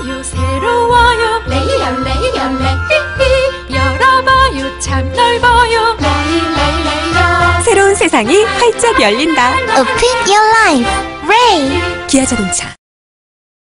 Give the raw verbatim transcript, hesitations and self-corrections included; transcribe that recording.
열어봐요 새로워요 레이어 레이어 레이히 열어봐요 참 넓어요 레이 레이 레이어 새로운 세상이 활짝 열린다. Open your life, Ray. 기아자동차.